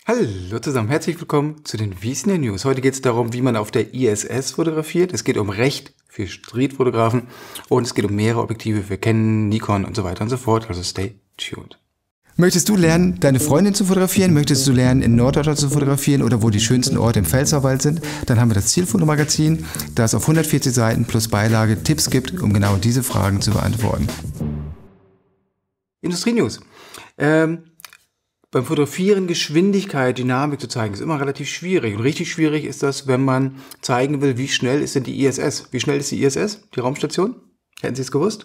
Hallo zusammen, herzlich willkommen zu den Wiesner News. Heute geht es darum, wie man auf der ISS fotografiert. Es geht um Recht für Streetfotografen und es geht um mehrere Objektive für Canon, Nikon und so weiter und so fort. Also stay tuned. Möchtest du lernen, deine Freundin zu fotografieren? Möchtest du lernen, in Norddeutschland zu fotografieren oder wo die schönsten Orte im Pfälzerwald sind? Dann haben wir das Zielfotomagazin, das auf 140 Seiten plus Beilage Tipps gibt, um genau diese Fragen zu beantworten. Industrie-News. Beim Fotografieren Geschwindigkeit, Dynamik zu zeigen, ist immer relativ schwierig. Und richtig schwierig ist das, wenn man zeigen will, wie schnell ist denn die ISS. Wie schnell ist die ISS, die Raumstation? Hätten Sie es gewusst?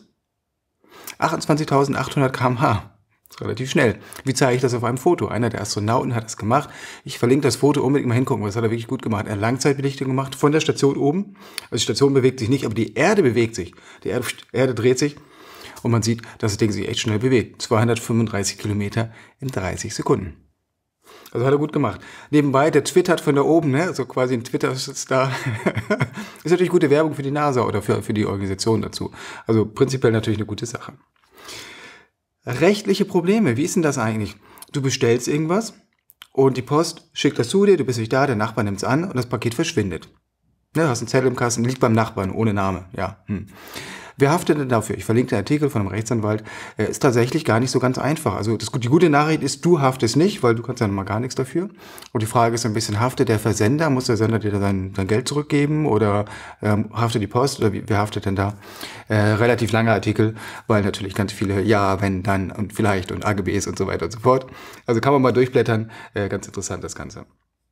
28.800 km/h. Das ist relativ schnell. Wie zeige ich das auf einem Foto? Einer der Astronauten hat das gemacht. Ich verlinke das Foto, unbedingt mal hingucken, weil das hat er wirklich gut gemacht. Er hat Langzeitbelichtung gemacht von der Station oben. Also die Station bewegt sich nicht, aber die Erde bewegt sich. Die Erde dreht sich. Und man sieht, dass das Ding sich echt schnell bewegt. 235 Kilometer in 30 Sekunden. Also hat er gut gemacht. Nebenbei, der twittert von da oben, ne? Also quasi ein Twitter-Star. Ist natürlich gute Werbung für die NASA oder für die Organisation dazu. Also prinzipiell natürlich eine gute Sache. Rechtliche Probleme, wie ist denn das eigentlich? Du bestellst irgendwas und die Post schickt das zu dir, du bist nicht da, der Nachbar nimmt es an und das Paket verschwindet. Ne, du hast einen Zettel im Kasten, liegt beim Nachbarn, ohne Name. Ja. Wer haftet denn dafür? Ich verlinke den Artikel von einem Rechtsanwalt. Ist tatsächlich gar nicht so ganz einfach. Also die gute Nachricht ist, du haftest nicht, weil du kannst ja mal gar nichts dafür. Und die Frage ist ein bisschen, haftet der Versender? Muss der Sender dir sein Geld zurückgeben? Oder haftet die Post? Oder wer haftet denn da? Relativ langer Artikel, weil natürlich ganz viele Ja, wenn, dann und vielleicht und AGBs und so weiter und so fort. Also kann man mal durchblättern. Ganz interessant das Ganze.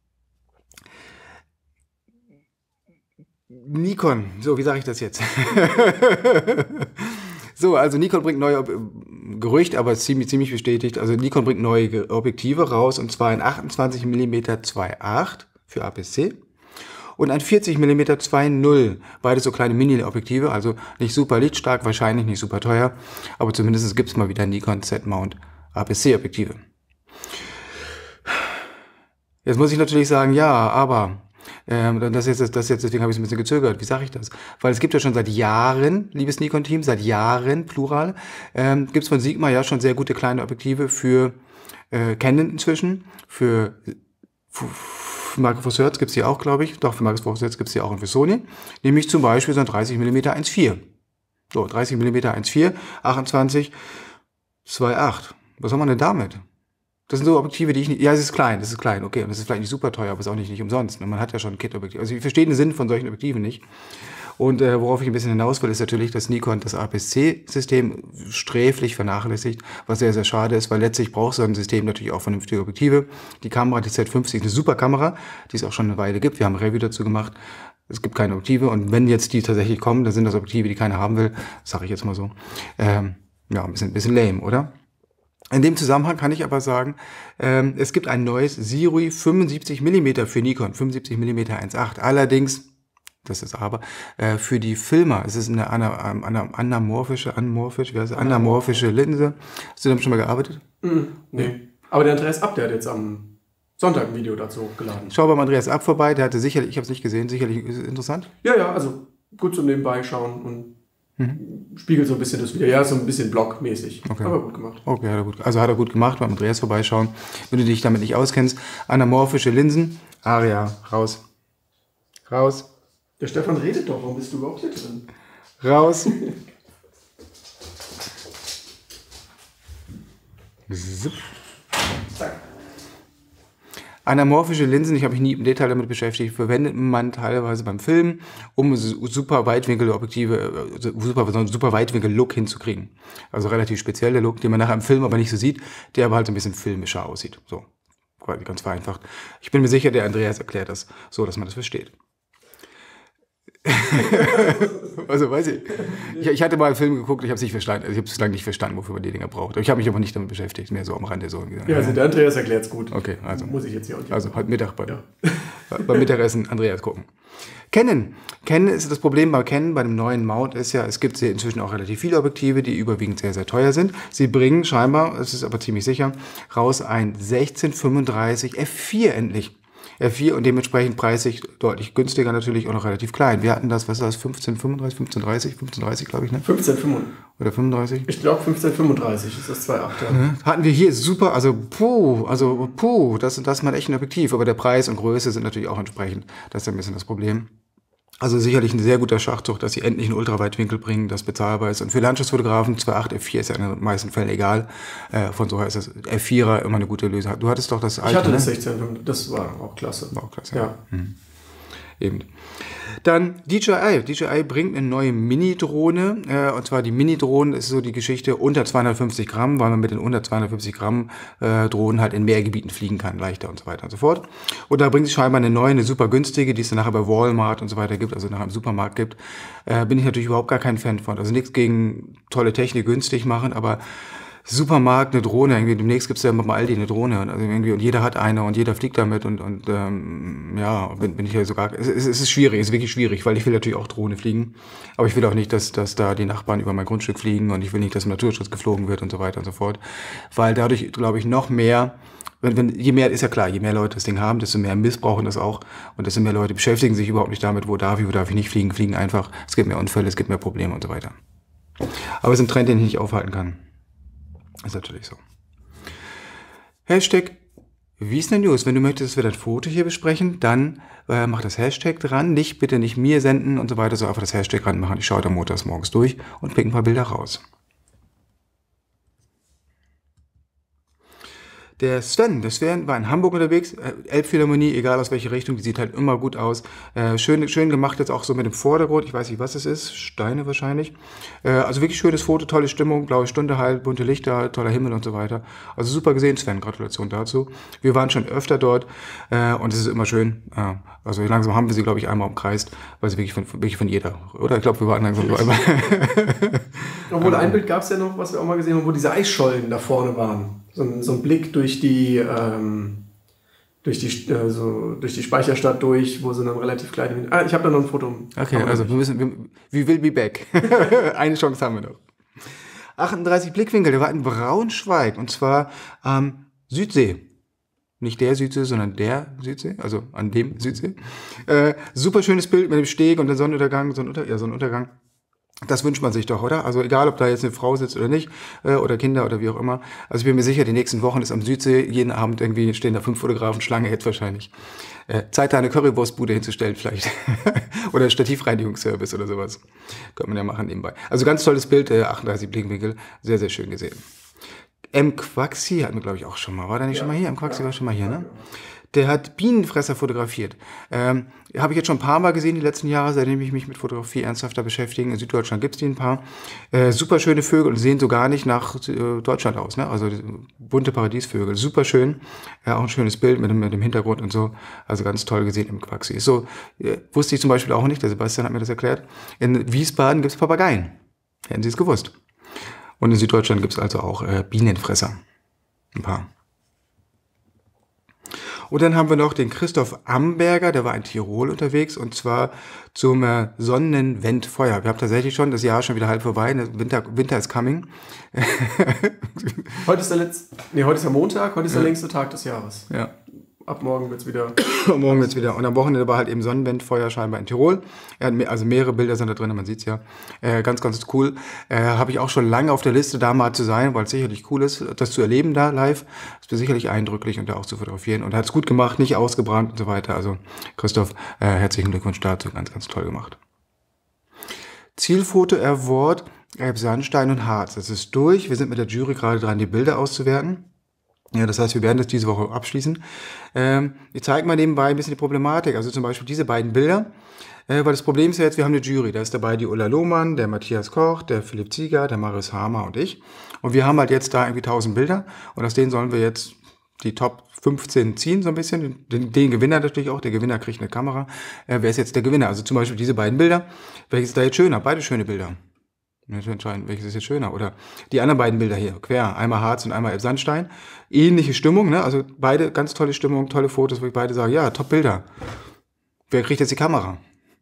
Nikon, so, wie sage ich das jetzt? So, also Nikon bringt neue Gerücht, aber ziemlich bestätigt. Also Nikon bringt neue Objektive raus, und zwar ein 28 mm 2.8 für APS-C und ein 40 mm 2.0. Beide so kleine Mini-Objektive, also nicht super lichtstark, wahrscheinlich nicht super teuer, aber zumindest gibt es mal wieder Nikon Z-Mount APS-C-Objektive. Jetzt muss ich natürlich sagen, ja, aber deswegen habe ich es ein bisschen gezögert. Wie sage ich das? Weil es gibt ja schon seit Jahren, liebes Nikon-Team, seit Jahren, Plural, gibt es von Sigma ja schon sehr gute kleine Objektive für Canon inzwischen, für Mark Four Thirds gibt es die auch, glaube ich. Doch, für Mark Four Thirds gibt es die auch und für Sony. Nämlich zum Beispiel so ein 30 mm 1.4. So, 30 mm 1.4, 28, 2.8. Was soll man denn damit? Das sind so Objektive, die ich nicht... Ja, das ist klein, okay. Und das ist vielleicht nicht super teuer, aber ist auch nicht umsonst. Man hat ja schon ein Kit-Objektiv. Also ich verstehe den Sinn von solchen Objektiven nicht. Und worauf ich ein bisschen hinaus will, ist natürlich, dass Nikon das APS-C-System sträflich vernachlässigt, was sehr, sehr schade ist, weil letztlich braucht so ein System natürlich auch vernünftige Objektive. Die Kamera, die Z50, ist eine super Kamera, die es auch schon eine Weile gibt. Wir haben ein Review dazu gemacht. Es gibt keine Objektive. Und wenn jetzt die tatsächlich kommen, dann sind das Objektive, die keiner haben will. Sage ich jetzt mal so. Ja, ein bisschen lame, oder? In dem Zusammenhang kann ich aber sagen, es gibt ein neues Sirui 75 mm für Nikon, 75 mm 1.8. Allerdings, das ist aber, für die Filmer, es ist eine anamorphische Linse. Hast du damit schon mal gearbeitet? Nee. Aber der Andreas Abt, der hat jetzt am Sonntag ein Video dazu hochgeladen. Schau beim Andreas Abt vorbei, der hatte sicherlich, ich habe es nicht gesehen, sicherlich ist es interessant. Ja, also gut zum Nebenbei schauen und spiegelt so ein bisschen das wieder. Ja, so ein bisschen blockmäßig. Okay. Aber gut gemacht. Okay, hat er gut gemacht, beim Andreas vorbeischauen. Wenn du dich damit nicht auskennst, anamorphische Linsen. Aria, raus. Raus. Der Stefan redet doch, warum bist du überhaupt hier drin? Raus. Zack. Anamorphische Linsen, ich habe mich nie im Detail damit beschäftigt, verwendet man teilweise beim Filmen, um super Weitwinkel-Objektive, super Weitwinkel-Look hinzukriegen. Also relativ spezieller Look, den man nachher im Film aber nicht so sieht, der aber halt so ein bisschen filmischer aussieht. So, quasi ganz vereinfacht. Ich bin mir sicher, der Andreas erklärt das so, dass man das versteht. Also weiß ich hatte mal einen Film geguckt, ich habe es nicht verstanden, ich habe bislang nicht verstanden, wofür man die Dinger braucht. Ich habe mich aber nicht damit beschäftigt, mehr so am Rande so. Ja, also der Andreas erklärt es gut. Okay, also muss ich jetzt hier auch nicht. Also heute Mittag beim Mittagessen Andreas gucken. Canon ist das Problem bei Canon, bei dem neuen Mount ist ja, es gibt inzwischen auch relativ viele Objektive, die überwiegend sehr, sehr teuer sind. Sie bringen scheinbar, es ist aber ziemlich sicher, raus ein 1635 f4 endlich. R4 und dementsprechend preislich deutlich günstiger, natürlich auch noch relativ klein. Wir hatten das, was ist das, 1535, 1530, glaube ich, ne? 1535. Oder 35? Ich glaube 1535 ist das 2.8. Ja. Hatten wir hier super, das macht echt ein Objektiv, aber der Preis und Größe sind natürlich auch entsprechend. Das ist ein bisschen das Problem. Also sicherlich ein sehr guter Schachzug, dass sie endlich einen Ultraweitwinkel bringen, das bezahlbar ist. Und für Landschaftsfotografen 2.8 F4 ist ja in den meisten Fällen egal. Von so her ist das F4er immer eine gute Lösung. Du hattest doch das alte. Ich hatte das 16, das war auch klasse. War auch klasse, ja. Eben. Dann DJI. DJI bringt eine neue Mini-Drohne. Und zwar die Mini-Drohne ist so die Geschichte unter 250 Gramm, weil man mit den unter 250 Gramm Drohnen halt in mehr Gebieten fliegen kann, leichter und so weiter und so fort. Und da bringt sie scheinbar eine neue, eine super günstige, die es dann nachher bei Walmart und so weiter gibt, also nachher im Supermarkt gibt. Bin ich natürlich überhaupt gar kein Fan von. Also nichts gegen tolle Technik günstig machen, aber Supermarkt, eine Drohne, irgendwie demnächst gibt es ja mal Aldi eine Drohne und, also irgendwie, und jeder hat eine und jeder fliegt damit und ja, bin ich ja sogar, es ist schwierig, es ist wirklich schwierig, weil ich will natürlich auch Drohne fliegen, aber ich will auch nicht, dass da die Nachbarn über mein Grundstück fliegen und ich will nicht, dass im Naturschutz geflogen wird und so weiter und so fort, weil dadurch, glaube ich, noch mehr, je mehr, ist ja klar, je mehr Leute das Ding haben, desto mehr missbrauchen das auch und desto mehr Leute beschäftigen sich überhaupt nicht damit, wo darf ich nicht fliegen, fliegen einfach, es gibt mehr Unfälle, es gibt mehr Probleme und so weiter. Aber es ist ein Trend, den ich nicht aufhalten kann. Ist natürlich so. Hashtag Wiesner News. Wenn du möchtest, dass wir das Foto hier besprechen, dann mach das Hashtag dran. Bitte nicht mir senden und so weiter, so einfach das Hashtag ranmachen. Ich schaue da montags morgens durch und pick ein paar Bilder raus. Der Sven war in Hamburg unterwegs, Elbphilharmonie, egal aus welche Richtung, die sieht halt immer gut aus. Schön gemacht jetzt auch so mit dem Vordergrund, ich weiß nicht, was es ist, Steine wahrscheinlich. Also wirklich schönes Foto, tolle Stimmung, blaue Stunde halt, bunte Lichter, toller Himmel und so weiter. Also super gesehen, Sven, Gratulation dazu. Wir waren schon öfter dort und es ist immer schön. Also langsam haben wir sie, glaube ich, einmal umkreist, weil sie wirklich von jeder, oder? Ich glaube, wir waren langsam so einmal. Obwohl ein Bild gab es ja noch, was wir auch mal gesehen haben, wo diese Eisschollen da vorne waren. So ein Blick durch die Speicherstadt durch, wo sie dann relativ kleine... ich habe da noch ein Foto. Okay, also we will be back. Eine Chance haben wir noch. 38 Blickwinkel, der war in Braunschweig und zwar am Südsee. Nicht der Südsee, sondern der Südsee, also an dem Südsee. Super schönes Bild mit dem Steg und dem Sonnenuntergang, Sonnenuntergang. Das wünscht man sich doch, oder? Also egal, ob da jetzt eine Frau sitzt oder nicht, oder Kinder oder wie auch immer. Also ich bin mir sicher, die nächsten Wochen ist am Südsee, jeden Abend irgendwie stehen da 5 Fotografen, Schlange jetzt wahrscheinlich. Zeit, da eine Currywurstbude hinzustellen vielleicht. Oder Stativreinigungsservice oder sowas. Könnte man ja machen nebenbei. Also ganz tolles Bild, 38 Blickwinkel, sehr, sehr schön gesehen. M. Quaxi hatten wir, glaube ich, auch schon mal. War der nicht schon mal hier? M. Quaxi war schon mal hier, ne? Der hat Bienenfresser fotografiert. Habe ich jetzt schon ein paar Mal gesehen die letzten Jahre, seitdem ich mich mit Fotografie ernsthafter beschäftige. In Süddeutschland gibt es die ein paar. Super schöne Vögel und sehen so gar nicht nach Deutschland aus. Ne? Also bunte Paradiesvögel, super schön. Auch ein schönes Bild mit dem Hintergrund und so. Also ganz toll gesehen im Quaxi. So wusste ich zum Beispiel auch nicht, der Sebastian hat mir das erklärt. In Wiesbaden gibt es Papageien. Hätten Sie es gewusst. Und in Süddeutschland gibt es also auch Bienenfresser. Ein paar. Und dann haben wir noch den Christoph Amberger, der war in Tirol unterwegs und zwar zum Sonnenwendfeuer. Wir haben tatsächlich schon das Jahr schon wieder halb vorbei, Winter is coming. Heute ist der Montag, heute ist der längste Tag des Jahres. Ja. Ab morgen wird's wieder. Morgen wird's wieder. Und am Wochenende war halt eben Sonnenwendfeuer scheinbar in Tirol. Also mehrere Bilder sind da drin, man sieht's ja. Ganz, ganz cool. Habe ich auch schon lange auf der Liste, da mal zu sein, weil es sicherlich cool ist, das zu erleben da live. Ist sicherlich eindrücklich und da auch zu fotografieren. Und er hat's gut gemacht, nicht ausgebrannt und so weiter. Also Christoph, herzlichen Glückwunsch dazu. Ganz, ganz toll gemacht. Zielfoto Award, Elbsandstein und Harz. Das ist durch. Wir sind mit der Jury gerade dran, die Bilder auszuwerten. Ja, das heißt, wir werden das diese Woche abschließen. Ich zeige mal nebenbei ein bisschen die Problematik. Also zum Beispiel diese beiden Bilder. Weil das Problem ist ja jetzt, wir haben eine Jury. Da ist dabei die Ulla Lohmann, der Matthias Koch, der Philipp Zieger, der Marius Hamer und ich. Und wir haben halt jetzt da irgendwie 1000 Bilder. Und aus denen sollen wir jetzt die Top 15 ziehen, so ein bisschen. Den Gewinner natürlich auch. Der Gewinner kriegt eine Kamera. Wer ist jetzt der Gewinner? Also zum Beispiel diese beiden Bilder. Welches ist da jetzt schöner? Beide schöne Bilder. Zu entscheiden, welches ist jetzt schöner. Oder die anderen beiden Bilder hier, quer, einmal Harz und einmal Elbsandstein. Ähnliche Stimmung, ne? Also beide ganz tolle Stimmung, tolle Fotos, wo ich beide sage, ja, top Bilder. Wer kriegt jetzt die Kamera?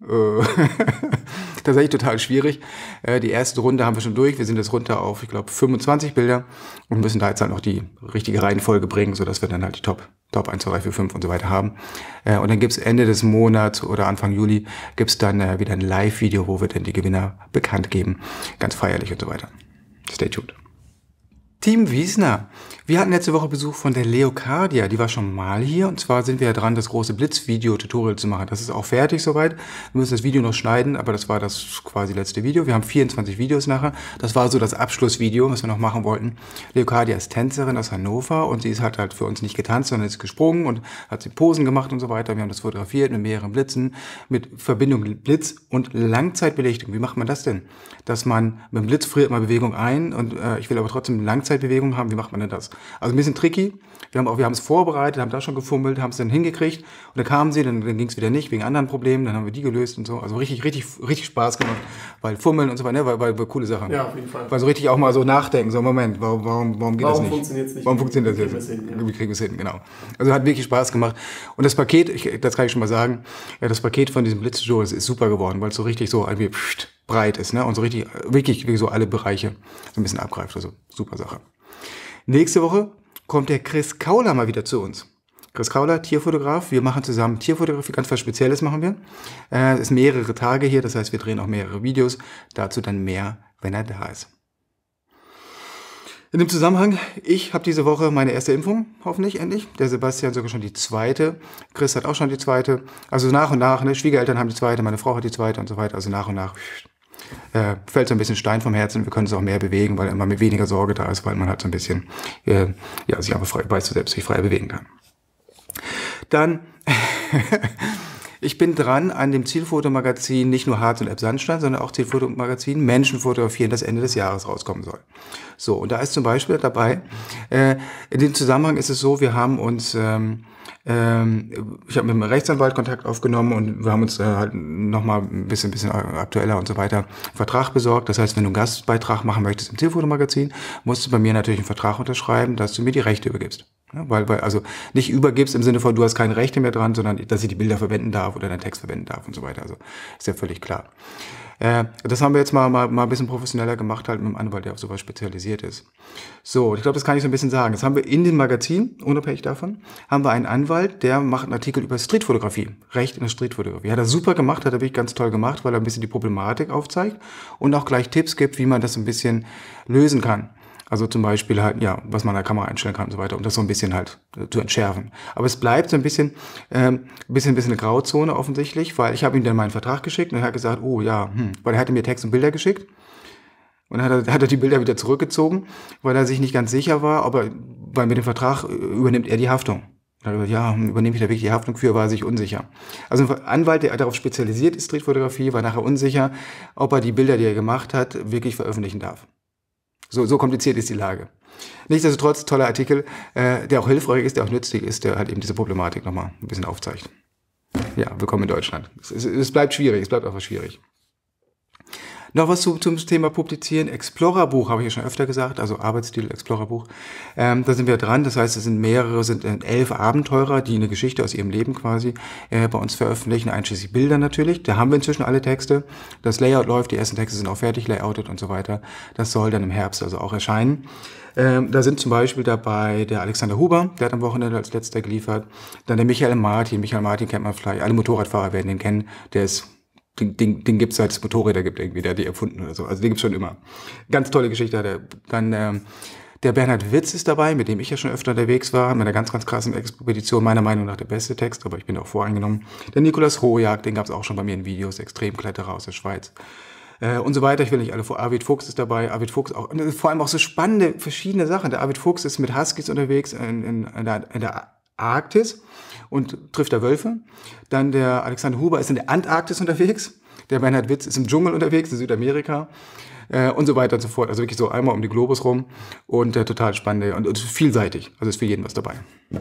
Tatsächlich total schwierig. Die erste Runde haben wir schon durch. Wir sind jetzt runter auf, ich glaube, 25 Bilder und müssen da jetzt halt noch die richtige Reihenfolge bringen, sodass wir dann halt die Top 1, 2, 3, 4, 5 und so weiter haben. Und dann gibt's Ende des Monats oder Anfang Juli gibt's dann wieder ein Live-Video, wo wir dann die Gewinner bekannt geben. Ganz feierlich und so weiter. Stay tuned. Team Wiesner. Wir hatten letzte Woche Besuch von der Leocardia, die war schon mal hier und zwar sind wir ja dran, das große Blitz-Video-Tutorial zu machen. Das ist auch fertig soweit. Wir müssen das Video noch schneiden, aber das war das quasi letzte Video. Wir haben 24 Videos nachher. Das war so das Abschlussvideo, was wir noch machen wollten. Leocardia ist Tänzerin aus Hannover und sie ist halt für uns nicht getanzt, sondern ist gesprungen und hat sie Posen gemacht und so weiter. Wir haben das fotografiert mit mehreren Blitzen, mit Verbindung Blitz und Langzeitbelichtung. Wie macht man das denn? Dass man mit dem Blitz friert mal Bewegung ein und ich will aber trotzdem Langzeitbewegung haben. Wie macht man denn das? Also ein bisschen tricky. Wir haben es vorbereitet, haben da schon gefummelt, haben es dann hingekriegt und dann kamen sie, dann ging es wieder nicht wegen anderen Problemen, dann haben wir die gelöst und so. Also richtig Spaß gemacht, weil Fummeln und so weiter, ne, weil coole Sachen. Ja, auf jeden Fall. Weil so richtig auch mal so nachdenken, so Moment, warum geht das nicht? Funktioniert's nicht? Warum funktioniert das jetzt? Wie kriegen wir es hin, genau. Also hat wirklich Spaß gemacht. Und das Paket, das kann ich schon mal sagen, ja, das Paket von diesem Blitz-Tutorial ist super geworden, weil es so richtig so irgendwie breit ist, ne, und so richtig, wirklich so alle Bereiche so ein bisschen abgreift. Also super Sache. Nächste Woche kommt der Chris Kauler mal wieder zu uns. Chris Kauler, Tierfotograf. Wir machen zusammen Tierfotografie, ganz was Spezielles machen wir. Es ist mehrere Tage hier, das heißt, wir drehen auch mehrere Videos. Dazu dann mehr, wenn er da ist. In dem Zusammenhang, ich habe diese Woche meine erste Impfung, hoffentlich endlich. Der Sebastian sogar schon die zweite. Chris hat auch schon die zweite. Also nach und nach, ne? Schwiegereltern haben die zweite, meine Frau hat die zweite und so weiter. Also nach und nach fällt so ein bisschen Stein vom Herzen. Wir können es auch mehr bewegen, weil immer mit weniger Sorge da ist, weil man halt so ein bisschen sich einfach frei, weißt du selbst, sich frei bewegen kann. Dann, ich bin dran an dem Zielfotomagazin, nicht nur Harz und Epp Sandstein, sondern auch Zielfotomagazin Menschen fotografieren, das Ende des Jahres rauskommen soll. So, und da ist zum Beispiel dabei, in dem Zusammenhang ist es so, wir haben uns ich habe mit einem Rechtsanwalt Kontakt aufgenommen und wir haben uns halt nochmal ein bisschen aktueller und so weiter Vertrag besorgt. Das heißt, wenn du einen Gastbeitrag machen möchtest im Zielfotomagazin, musst du bei mir natürlich einen Vertrag unterschreiben, dass du mir die Rechte übergibst. Ja, weil also nicht übergibst im Sinne von, du hast keine Rechte mehr dran, sondern dass ich die Bilder verwenden darf oder deinen Text verwenden darf und so weiter. Also ist ja völlig klar. Das haben wir jetzt mal ein bisschen professioneller gemacht, halt mit einem Anwalt, der auf sowas spezialisiert ist. So, ich glaube, das kann ich so ein bisschen sagen. Jetzt haben wir in dem Magazin, unabhängig davon, haben wir einen Anwalt, der macht einen Artikel über Streetfotografie, Recht in der Streetfotografie. Hat er super gemacht, hat er wirklich ganz toll gemacht, weil er ein bisschen die Problematik aufzeigt und auch gleich Tipps gibt, wie man das ein bisschen lösen kann. Also zum Beispiel halt, ja, was man an der Kamera einstellen kann und so weiter, um das so ein bisschen halt zu entschärfen. Aber es bleibt so ein bisschen eine Grauzone offensichtlich, weil ich habe ihm dann meinen Vertrag geschickt und er hat gesagt, oh ja, weil er hatte mir Text und Bilder geschickt und dann hat er die Bilder wieder zurückgezogen, weil er sich nicht ganz sicher war, weil mit dem Vertrag übernimmt er die Haftung. Dann hat er gesagt, ja, übernehme ich da wirklich die Haftung für, war er sich unsicher. Also ein Anwalt, der darauf spezialisiert ist, Streetfotografie, war nachher unsicher, ob er die Bilder, die er gemacht hat, wirklich veröffentlichen darf. So kompliziert ist die Lage. Nichtsdestotrotz, toller Artikel, der auch hilfreich ist, der auch nützlich ist, der halt eben diese Problematik nochmal ein bisschen aufzeigt. Ja, willkommen in Deutschland. Es bleibt schwierig, es bleibt einfach schwierig. Noch was zum Thema Publizieren. Explorer-Buch habe ich ja schon öfter gesagt, also Arbeitstitel Explorer-Buch. Da sind wir dran, das heißt, es sind 11 Abenteurer, die eine Geschichte aus ihrem Leben quasi bei uns veröffentlichen, einschließlich Bilder natürlich. Da haben wir inzwischen alle Texte. Das Layout läuft, die ersten Texte sind auch fertig, layoutet und so weiter. Das soll dann im Herbst also auch erscheinen. Da sind zum Beispiel dabei der Alexander Huber, der hat am Wochenende als letzter geliefert. Dann der Michael Martin. Michael Martin kennt man vielleicht, alle Motorradfahrer werden den kennen. Der ist Den gibt's seit es Motorräder gibt irgendwie, der hat die erfunden oder so. Also den gibt's schon immer. Ganz tolle Geschichte. Dann der Bernhard Witz ist dabei, mit dem ich ja schon öfter unterwegs war, mit einer ganz krassen Expedition, meiner Meinung nach der beste Text, aber ich bin auch voreingenommen. Der Nikolaus Hojak, den gab's auch schon bei mir in Videos, Extremkletterer aus der Schweiz. Und so weiter, ich will nicht alle vor. Arvid Fuchs ist dabei, Arvid Fuchs auch, und vor allem auch so spannende, verschiedene Sachen. Der Arvid Fuchs ist mit Huskies unterwegs in der Arktis und trifft da Wölfe. Dann der Alexander Huber ist in der Antarktis unterwegs. Der Bernhard Witz ist im Dschungel unterwegs, in Südamerika. Und so weiter und so fort. Also wirklich so einmal um die Globus rum und total spannend und vielseitig. Also ist für jeden was dabei.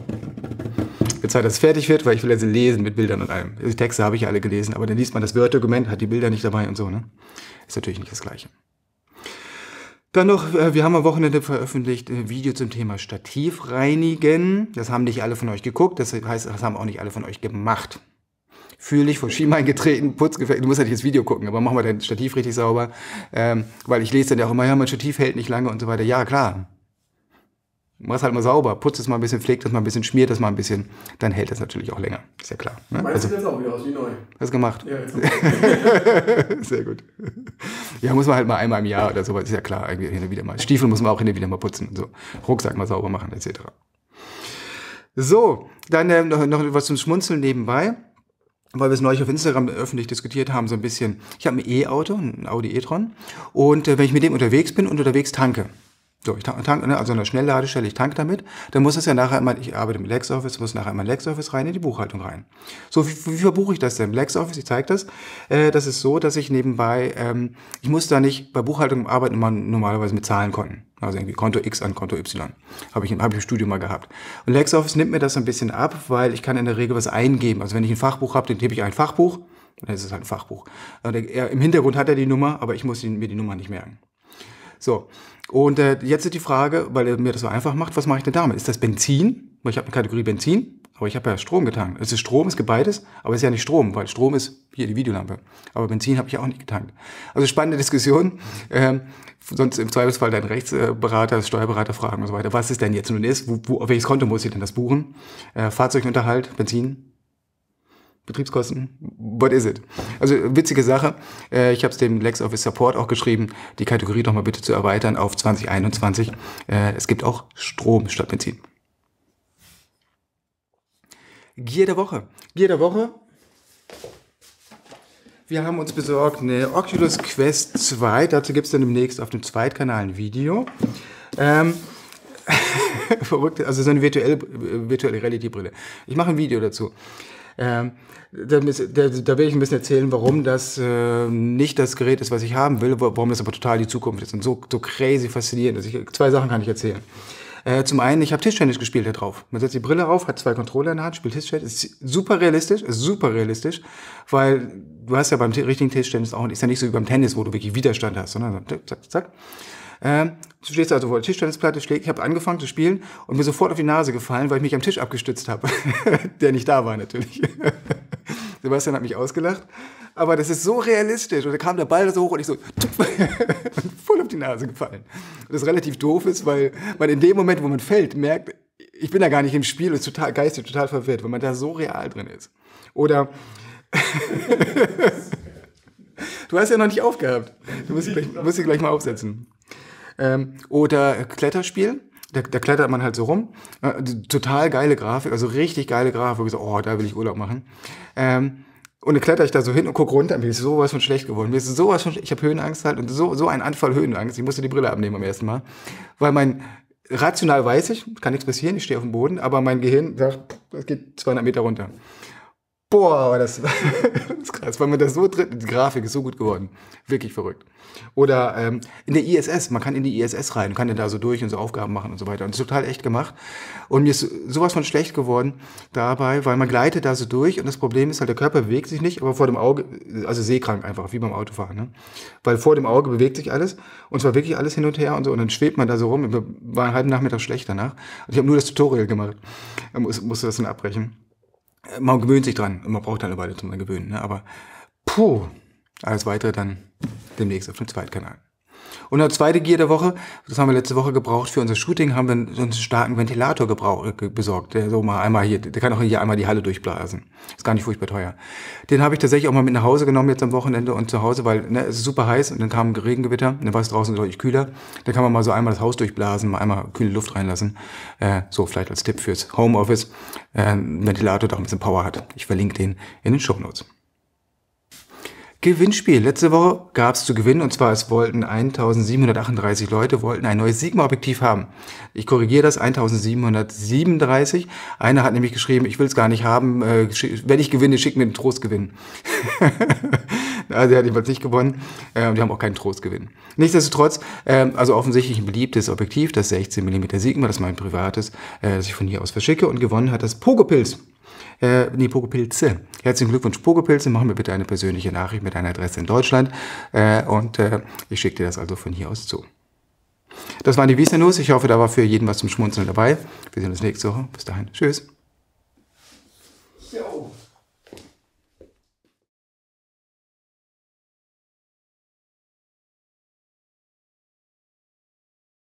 Jetzt Zeit, dass es fertig wird, weil ich will jetzt lesen mit Bildern und allem. Die Texte habe ich ja alle gelesen, aber dann liest man das Word-Dokument, hat die Bilder nicht dabei und so, ne? Ist natürlich nicht das Gleiche. Dann noch, wir haben am Wochenende veröffentlicht ein Video zum Thema Stativ reinigen. Das haben nicht alle von euch geguckt, das heißt, das haben auch nicht alle von euch gemacht. fühl dich vor Schienbein getreten, Putzgefecht. Du musst ja nicht das Video gucken, aber mach mal dein Stativ richtig sauber. Weil ich lese dann ja auch immer, ja, mein Stativ hält nicht lange und so weiter. Ja, klar. Mach es halt mal sauber, putzt es mal ein bisschen, pflegt es mal ein bisschen, schmiert es mal ein bisschen, dann hält es natürlich auch länger. Ist ja klar. Ne? Meinst du das auch wieder aus wie neu? Hast du gemacht? Ja, jetzt. Sehr gut. Ja, muss man halt mal einmal im Jahr oder sowas, ist ja klar, irgendwie hin und wieder mal. Stiefel muss man auch hin und wieder mal putzen und so. Rucksack mal sauber machen, etc. So, dann noch was zum Schmunzeln nebenbei, weil wir es neulich auf Instagram öffentlich diskutiert haben, so ein bisschen. Ich habe ein E-Auto, ein Audi e-tron, und wenn ich mit dem unterwegs bin und unterwegs tanke, so, ich tanke, ne, also eine Schnellladestelle, ich tanke damit, dann muss es ja nachher immer, ich arbeite mit LexOffice, muss nachher in mein LexOffice rein, in die Buchhaltung rein. So, wie verbuche ich das denn? LexOffice, ich zeige das. Das ist so, dass ich nebenbei, ich muss da nicht bei Buchhaltung arbeiten, man normalerweise mit Zahlenkonten. Also irgendwie Konto X an Konto Y. Habe ich im Studium mal gehabt. Und LexOffice nimmt mir das ein bisschen ab, weil ich kann in der Regel was eingeben. Also wenn ich ein Fachbuch habe, dann tippe ich ein Fachbuch, dann ist es halt ein Fachbuch. Im Hintergrund hat er die Nummer, aber ich muss mir die Nummer nicht merken. So, und jetzt ist die Frage, weil er mir das so einfach macht, was mache ich denn damit? Ist das Benzin? Weil ich habe eine Kategorie Benzin, aber ich habe ja Strom getankt. Es ist Strom, es gibt beides, aber es ist ja nicht Strom, weil Strom ist hier die Videolampe. Aber Benzin habe ich ja auch nicht getankt. Also spannende Diskussion. Sonst im Zweifelsfall dein Rechtsberater, Steuerberater fragen und so weiter. Was es denn jetzt nun ist? Auf welches Konto muss ich denn das buchen? Fahrzeugunterhalt, Benzin? Betriebskosten, what is it? Also witzige Sache, ich habe es dem LexOffice Support auch geschrieben, die Kategorie doch mal bitte zu erweitern auf 2021. Es gibt auch Strom statt Benzin. Gear der Woche. Gear der Woche. Wir haben uns besorgt eine Oculus Quest 2, dazu gibt es dann demnächst auf dem Zweitkanal ein Video. Verrückt, also so eine virtuelle Reality-Brille. Ich mache ein Video dazu. Da werde ich ein bisschen erzählen, warum das nicht das Gerät ist, was ich haben will, warum das aber total die Zukunft ist und so crazy faszinierend ist. Zwei Sachen kann ich erzählen. Zum einen, ich habe Tischtennis gespielt da drauf. Man setzt die Brille auf, hat 2 Controller in der Hand, spielt Tischtennis. Ist super realistisch, weil du hast ja beim richtigen Tischtennis auch, ist ja nicht so wie beim Tennis, wo du wirklich Widerstand hast, sondern so, zack, zack. Du stehst also vor der Tischtennisplatte, ich habe angefangen zu spielen und mir sofort auf die Nase gefallen, weil ich mich am Tisch abgestützt habe. Der nicht da war natürlich. Sebastian hat mich ausgelacht. Aber das ist so realistisch. Und da kam der Ball so hoch und ich so voll auf die Nase gefallen. Und das relativ doof ist, weil man in dem Moment, wo man fällt, merkt, ich bin da gar nicht im Spiel und ist total geistig, total verwirrt, weil man da so real drin ist. Oder du hast ja noch nicht aufgehabt. Du musst dich gleich mal aufsetzen. Oder Kletterspiel. Da klettert man halt so rum. Total geile Grafik, also richtig geile Grafik. Ich so, oh, da will ich Urlaub machen. Und dann kletter ich da so hin und guck runter, mir ist sowas von schlecht geworden. Ich habe Höhenangst halt und so ein Anfall Höhenangst. Ich musste die Brille abnehmen am ersten Mal. Weil rational weiß ich, kann nichts passieren, ich stehe auf dem Boden, aber mein Gehirn sagt, das geht 200 Meter runter. Boah, das ist krass, weil man das so drin, die Grafik ist so gut geworden. Wirklich verrückt. Oder in der ISS, man kann in die ISS rein, kann dann da so durch und so Aufgaben machen und so weiter. Und das ist total echt gemacht. Und mir ist sowas von schlecht geworden dabei, weil man gleitet da so durch und das Problem ist halt, der Körper bewegt sich nicht, aber vor dem Auge, also seekrank einfach, wie beim Autofahren. Ne? Weil vor dem Auge bewegt sich alles und zwar wirklich alles hin und her und so und dann schwebt man da so rum. War einen halben Nachmittag schlecht danach. Und ich habe nur das Tutorial gemacht. Musste das dann abbrechen. Man gewöhnt sich dran und man braucht dann eine Weile zum Gewöhnen. Ne? Aber alles Weitere dann demnächst auf dem Zweitkanal. Und der zweite Gear der Woche, das haben wir letzte Woche gebraucht für unser Shooting, haben wir so einen starken Ventilator besorgt, der so mal einmal hier, der kann auch hier einmal die Halle durchblasen. Ist gar nicht furchtbar teuer. Den habe ich tatsächlich auch mal mit nach Hause genommen jetzt am Wochenende und zu Hause, weil es ist super heiß und dann kam ein Regengewitter, dann war es draußen deutlich kühler. Dann kann man mal so einmal das Haus durchblasen, mal einmal kühle Luft reinlassen. So vielleicht als Tipp fürs Homeoffice, ein Ventilator, der auch ein bisschen Power hat. Ich verlinke den in den Shownotes. Gewinnspiel. Letzte Woche gab es zu gewinnen und zwar es wollten 1738 Leute wollten ein neues Sigma-Objektiv haben. Ich korrigiere das, 1737. Einer hat nämlich geschrieben, ich will es gar nicht haben, wenn ich gewinne, schick mir einen Trostgewinn. Also der hat jedenfalls nicht gewonnen und die haben auch keinen Trostgewinn. Nichtsdestotrotz, also offensichtlich ein beliebtes Objektiv, das 16 mm Sigma, das ist mein privates, das ich von hier aus verschicke und gewonnen hat das Pogopilz. Pogopilze. Herzlichen Glückwunsch, Pogopilze. Machen wir bitte eine persönliche Nachricht mit einer Adresse in Deutschland. Ich schicke dir das also von hier aus zu. Das waren die Wiesner News. Ich hoffe, da war für jeden was zum Schmunzeln dabei. Wir sehen uns nächste Woche. Bis dahin. Tschüss. Jo.